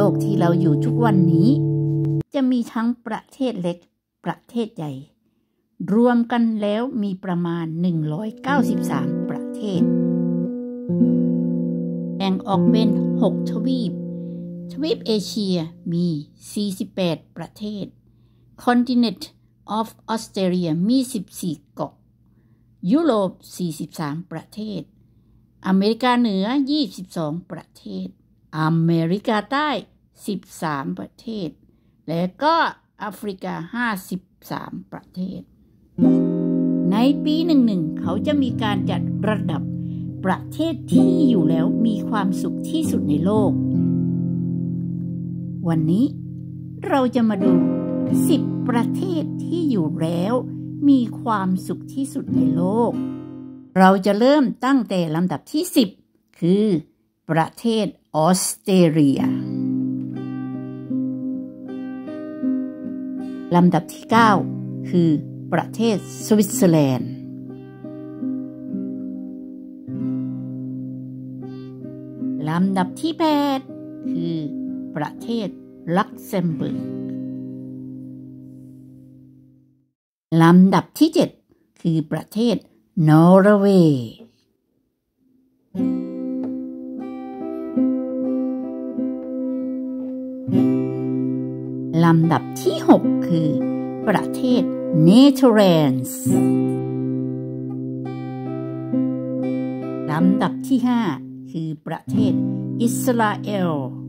กที่เราอยู่ทุกวันนี้จะมีทั้งประเทศเล็กประเทศใหญ่รวมกันแล้วมีประมาณ193ประเทศแบ่งออกเป็น6ทวีปเอเชียมี48ประเทศ Continent of Australia มี14เกาะยุโรป43ประเทศอเมริกาเหนือ22ประเทศอเมริกาใต้13ประเทศและก็แอฟริกา53ประเทศในปี11เขาจะมีการจัดระดับประเทศที่อยู่แล้วมีความสุขที่สุดในโลกวันนี้เราจะมาดู10ประเทศที่อยู่แล้วมีความสุขที่สุดในโลกเราจะเริ่มตั้งแต่ลำดับที่10คือประเทศออสเตรเลียลำดับที่9คือประเทศสวิตเซอร์แลนด์ลำดับที่8คือประเทศลักเซมเบิร์กลำดับที่7คือประเทศนอร์เวย์ลำดับที่6คือประเทศเนเธอร์แลนด์ลำดับที่5คือประเทศอิสราเอล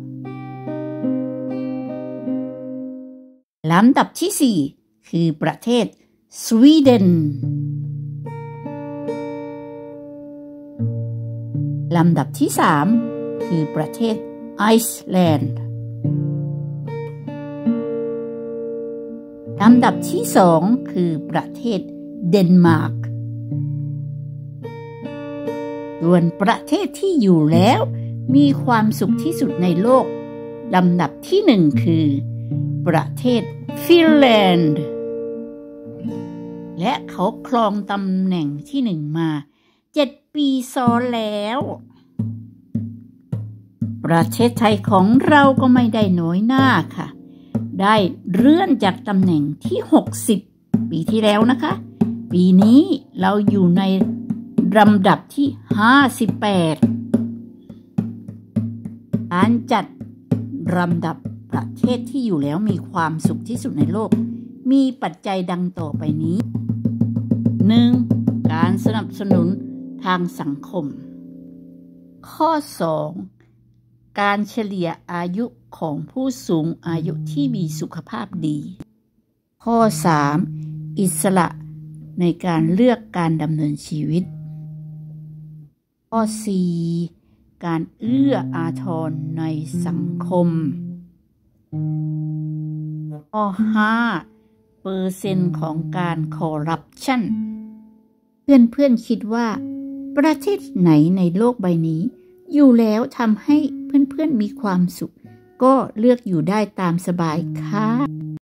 ลำดับที่4คือประเทศสวีเดนลำดับที่3คือประเทศไอซ์แลนด์ลำดับที่2คือประเทศเดนมาร์กส่วนประเทศที่อยู่แล้วมีความสุขที่สุดในโลกลำดับที่1คือประเทศฟินแลนด์และเขาครองตำแหน่งที่1มา7ปีซ้อนแล้วประเทศไทยของเราก็ไม่ได้น้อยหน้าค่ะได้เลื่อนจากตำแหน่งที่60ปีที่แล้วนะคะปีนี้เราอยู่ในลำดับที่58การจัดลำดับประเทศที่อยู่แล้วมีความสุขที่สุดในโลกมีปัจจัยดังต่อไปนี้ 1. การสนับสนุนทางสังคมข้อ2การเฉลี่ยอายุของผู้สูงอายุที่มีสุขภาพดีข้อ3อิสระในการเลือกการดำเนินชีวิตข้อ4การเอื้ออาทรในสังคมข้อ5เปอร์เซ็นต์ของการคอร์รัปชันเพื่อนคิดว่าประเทศไหนในโลกใบนี้อยู่แล้วทำให้เพื่อนมีความสุขก็เลือกอยู่ได้ตามสบายค่ะ